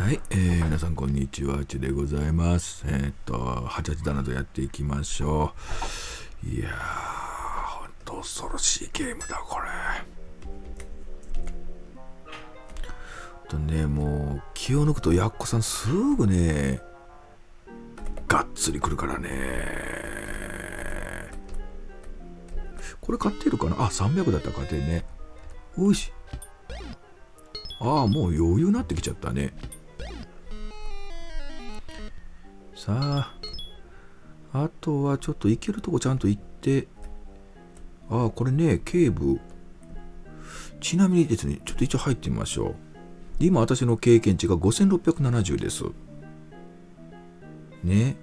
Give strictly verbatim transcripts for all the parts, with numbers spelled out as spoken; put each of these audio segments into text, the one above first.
はい、えー、皆さんこんにちは、うちでございます。えー、っと、はちはちだなどやっていきましょう。いやー、ほんと恐ろしいゲームだ、これ。とね、もう、気を抜くとやっこさんすぐね、がっつり来るからね。これ買ってるかなあ、さんびゃくだったら買ってるね。おいし。ああ、もう余裕になってきちゃったね。さあ、あとはちょっと行けるとこちゃんと行って、ああ、これね、警部。ちなみにですね、ちょっと一応入ってみましょう。今、私の経験値がごせんろっぴゃくななじゅうです。ね。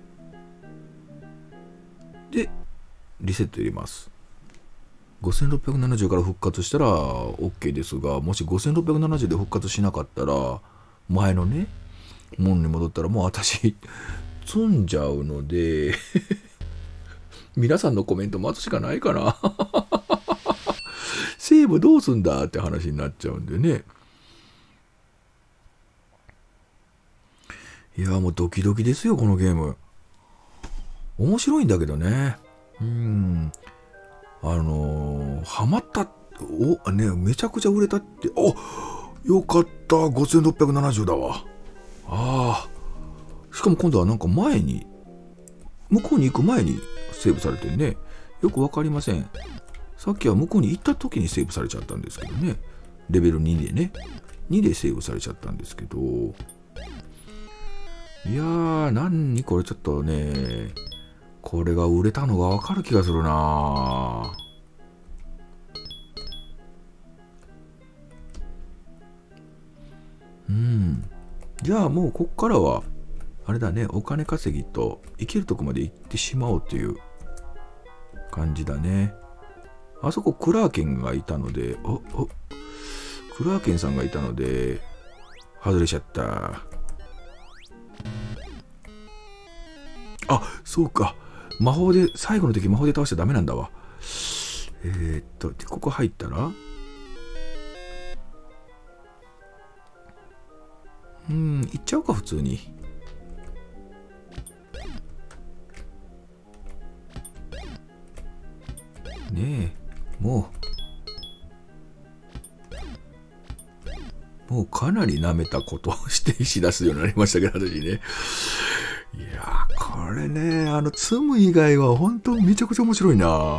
で、リセット入れます。ごせんろっぴゃくななじゅうから復活したら OK ですが、もしごせんろっぴゃくななじゅうで復活しなかったら、前のね、もんに戻ったらもう私、積んじゃうので、皆さんのコメント待つしかないかな。セーブどうすんだって話になっちゃうんでね。いや、もうドキドキですよ、このゲーム。面白いんだけどね。うん。あのー、ハマった、お、ね、めちゃくちゃ売れたって、お、よかった、ごせんろっぴゃくななじゅうだわ。ああ。しかも今度はなんか前に、向こうに行く前にセーブされてるね。よくわかりません。さっきは向こうに行った時にセーブされちゃったんですけどね。レベルにでね。にでセーブされちゃったんですけど。いやー、何これちょっとね、これが売れたのがわかる気がするな。うん。じゃあもうこっからは、あれだね、お金稼ぎと生きるとこまで行ってしまおうという感じだね。あそこクラーケンがいたので、お、お、クラーケンさんがいたので、外れちゃった。あ、そうか。魔法で、最後の敵魔法で倒しちゃダメなんだわ。えー、っと、ここ入ったらうん、行っちゃおうか、普通に。ねえ、もう、もうかなり舐めたことをしてしだすようになりましたけど、私ね。いやー、これね、あの、積む以外は本当めちゃくちゃ面白いな。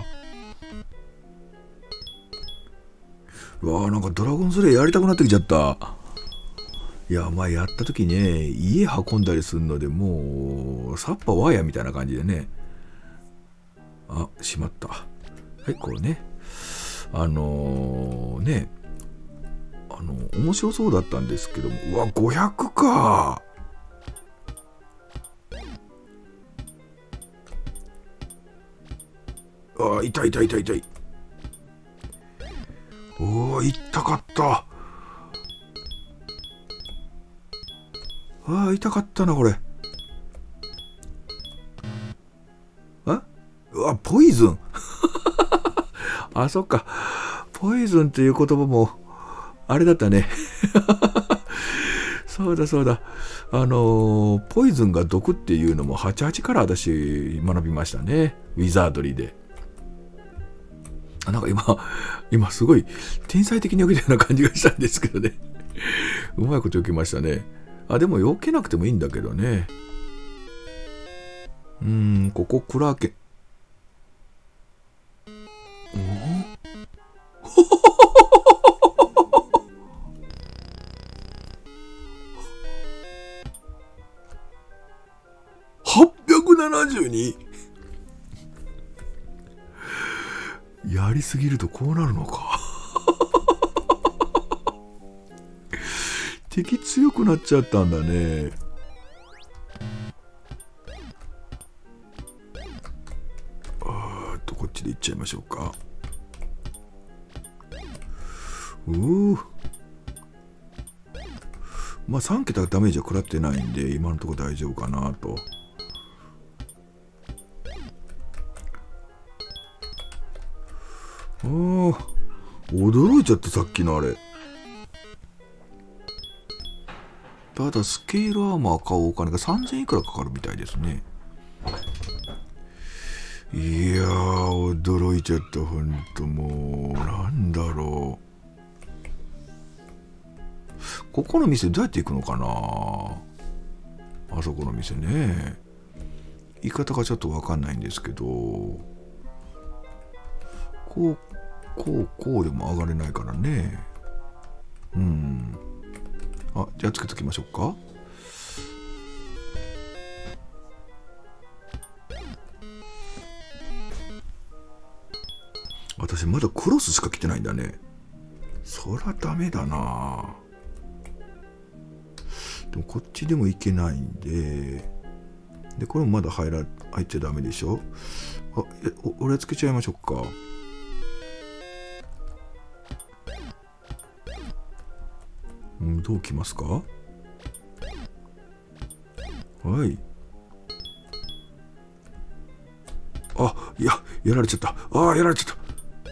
うわー、なんかドラゴンスレイやりたくなってきちゃった。いや、まあやった時ね、家運んだりするので、もう、サッパワヤみたいな感じでね。あ、しまった。はい、こうね。あのー、ね、あの、面白そうだったんですけども、うわ、ごひゃくか。あ、痛い痛い痛い痛い。おー、痛かった。ああ、痛かったな、これ。あうわ、ポイズン。あ、そっか。ポイズンっていう言葉も、あれだったね。そうだそうだ。あのー、ポイズンが毒っていうのもはちじゅうはちから私学びましたね。ウィザードリーで。あ、なんか今、今すごい天才的に受けたような感じがしたんですけどね。うまいこと受けましたね。あ、でも避けなくてもいいんだけどね。うーん、ここクラーケン。はっぴゃくななじゅうに やりすぎるとこうなるのか。敵強くなっちゃったんだね。あーっとこっちで行っちゃいましょうか。うーまあさん桁ダメージは食らってないんで今のところ大丈夫かなと。あー、驚いちゃった、さっきのあれ。 ただスケールアーマー買うお金がさんぜんいくらかかるみたいですね。いやー、驚いちゃった。ほんともう、なんだろう。ここの店どうやって行くのかな。あそこの店ね。言い方がちょっとわかんないんですけど、こう、こう、こうでも上がれないからね。うん。あ、じゃあつけときましょうか。私まだクロスしか着てないんだね。そらダメだな。でもこっちでもいけないんで、でこれもまだ入ら入っちゃダメでしょ。あ、え、お俺つけちゃいましょうか。うん、どうきますか。はい。あ、いや、やられちゃった。ああ、やられちゃった。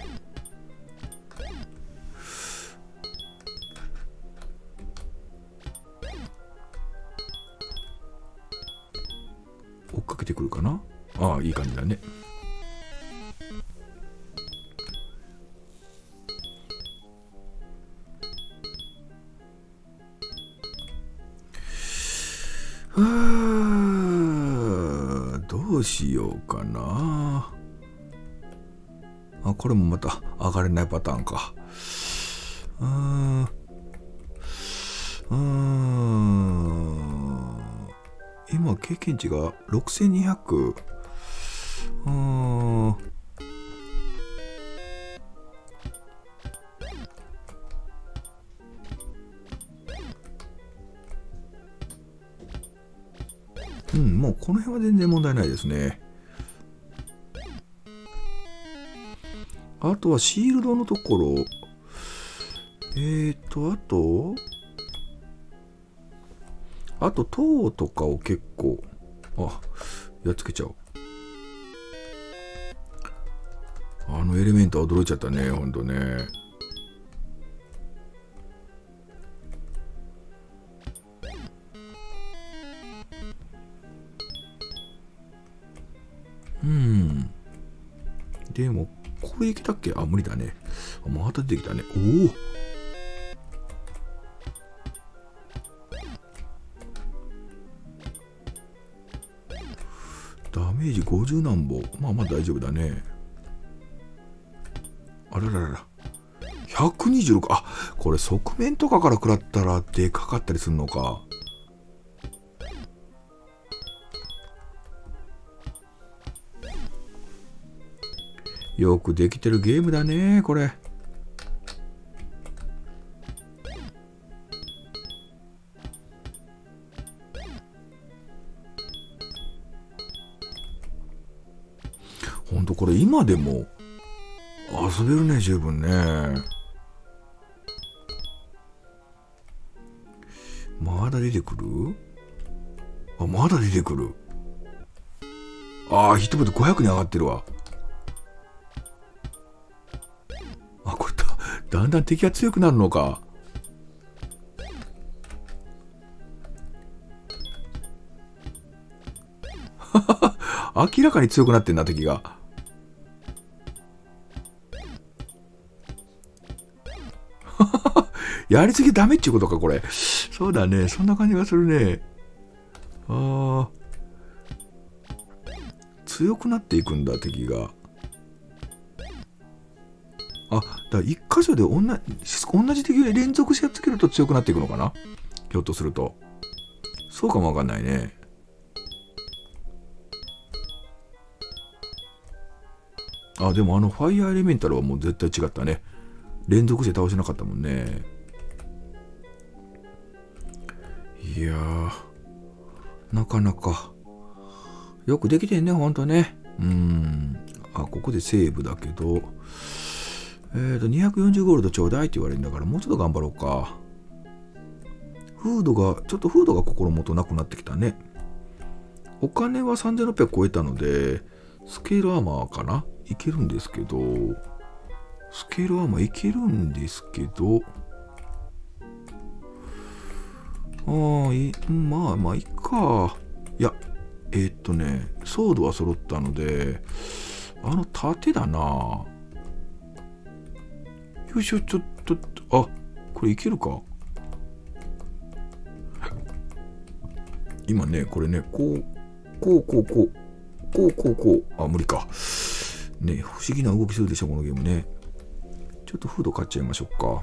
追っかけてくるかな。ああ、いい感じだね。はあ、どうしようかな。あ、これもまた上がれないパターンか。うーん。うーん。今経験値がろくせんにひゃく。うーん。うん、もうこの辺は全然問題ないですね。あとはシールドのところ。えーと、あと、あと塔とかを結構、あ、やっつけちゃおう。あのエレメントは驚いちゃったね、ほんとね。うん。でも、これいけたっけ。あ、無理だね。また出てきたね。おお。ダメージごじゅう何本。まあまあ大丈夫だね。あらららら。ひゃくにじゅうろく。あ、これ側面とかから食らったらでかかったりするのか。よくできてるゲームだね、これ。ほんとこれ今でも遊べるね、十分ね。まだ出てくる？あ、まだ出てくる。ああ、ヒットポイントごひゃくに上がってるわ。あ、これだ、だんだん敵が強くなるのか。明らかに強くなってんな、敵が。やりすぎダメっていうことか、これ。そうだね、そんな感じがするね。ああ。強くなっていくんだ、敵が。あ、だから一箇所で同じ、同じ敵で連続してやっつけると強くなっていくのかな？ひょっとすると。そうかもわかんないね。あ、でもあのファイアーエレメンタルはもう絶対違ったね。連続して倒せなかったもんね。いやー、なかなかよくできてんね、ほんとね。うーん。あ、ここでセーブだけど、えーと、にひゃくよんじゅうゴールドちょうだいって言われるんだから、もうちょっと頑張ろうか。フードが、ちょっとフードが心もとなくなってきたね。お金はさんぜんろっぴゃく超えたので、スケールアーマーかないけるんですけど、スケールアーマーいけるんですけど、 ああ、いい、まあまあいいか。いや、えー、っとね、ソードは揃ったので、あの盾だな。よいしょ、ちょっと、あ、これいけるか。今ね、これね、こう、こう、こう、こう、こう、こう、こう、あ、無理か。ね、不思議な動きするでしょ、このゲームね。ちょっとフード買っちゃいましょうか。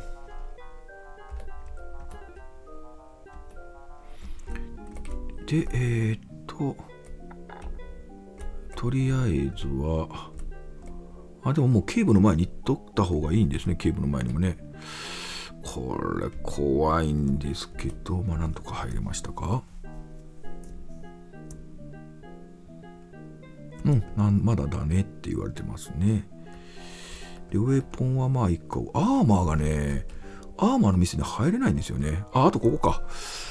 で、えー、っと、とりあえずは、あ、でももうケーブの前に行っとった方がいいんですね、ケーブの前にもね。これ怖いんですけど、まあなんとか入れましたか。うん、なんまだだねって言われてますね。で、ウェポンはまあいっか。アーマーがね、アーマーの店に入れないんですよね。あ、あとここか。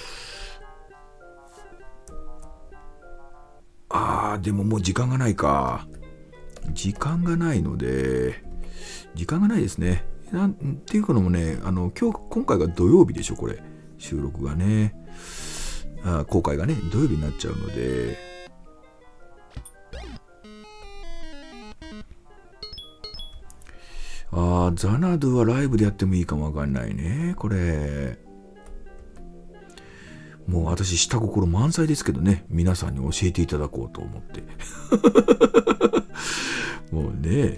あー、でももう時間がないか。時間がないので、時間がないですね。なんっていうのもね、あの、今日、今回が土曜日でしょ、これ。収録がね。あ、公開がね、土曜日になっちゃうので。あー、ザナドゥはライブでやってもいいかもわかんないね、これ。もう私、下心満載ですけどね、皆さんに教えていただこうと思って。もうね。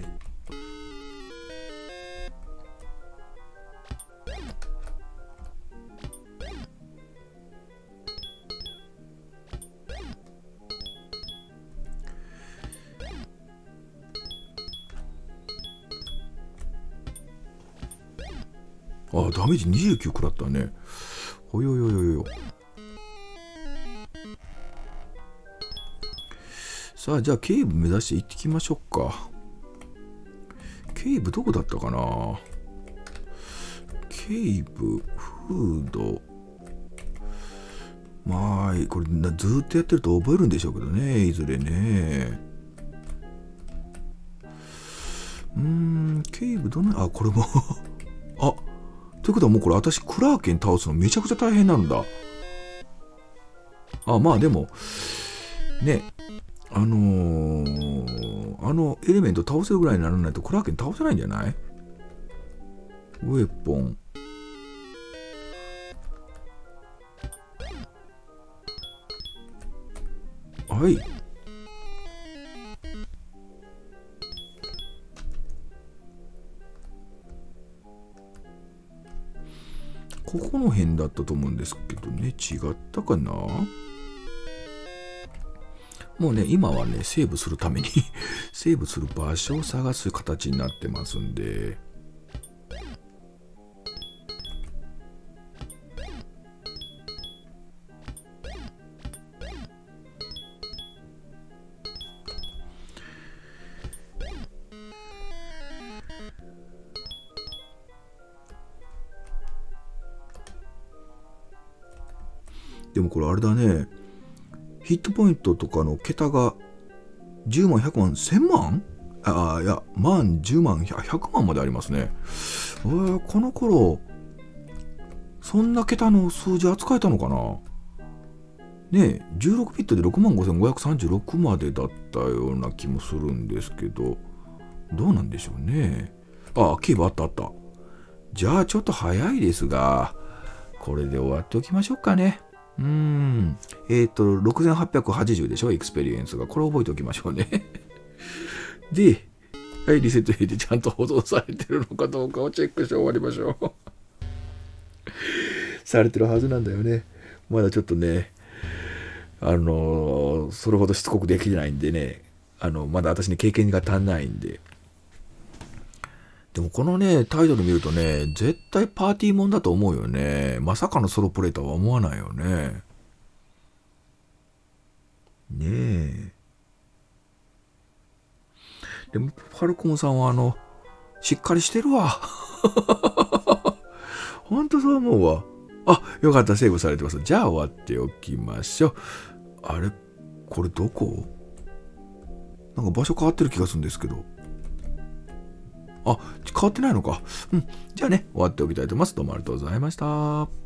あ、ダメージにじゅうきゅう食らったね。ほよよよよ。さあ、じゃあ、ケーブ目指して行ってきましょうか。ケーブどこだったかな。ケーブ、フード。まあ、これずっとやってると覚えるんでしょうけどね、いずれね。うーん、ケーブどの、あ、これもあ、ということはもうこれ私クラーケン倒すのめちゃくちゃ大変なんだ。あ、まあでも、ね、あのー、あのエレメント倒せるぐらいにならないとクラーケン倒せないんじゃない？ウェポン。はい。ここの辺だったと思うんですけどね、違ったかな。もうね、今はね、セーブするためにセーブする場所を探す形になってますんで。でもこれあれだね、ヒットポイントとかの桁がじゅうまん、ひゃくまん、せんまん？ああ、いや、万、じゅうまん、ひゃくまんまでありますね。えー、この頃、そんな桁の数字扱えたのかな。ねえ、じゅうろくビットでろくまんごせんごひゃくさんじゅうろくまでだったような気もするんですけど、どうなんでしょうね。ああ、キーブあったあった。じゃあちょっと早いですが、これで終わっておきましょうかね。うーん。えっと、ろくせんはっぴゃくはちじゅうでしょ、エクスペリエンスが。これ覚えておきましょうね。で、はい、リセット入れてちゃんと保存されてるのかどうかをチェックして終わりましょう。されてるはずなんだよね。まだちょっとね、あのー、それほどしつこくできないんでね、あの、まだ私に経験が足んないんで。でもこのね、タイトル見るとね、絶対パーティーもんだと思うよね。まさかのソロプレイとは思わないよね。ねえ。でも、ファルコンさんはあの、しっかりしてるわ。ほんとそう思うわ。あ、よかった、セーブされてます。じゃあ終わっておきましょう。あれ、これどこ？なんか場所変わってる気がするんですけど。あ、変わってないのか。うん。じゃあね、終わっておきたいと思います。どうもありがとうございました。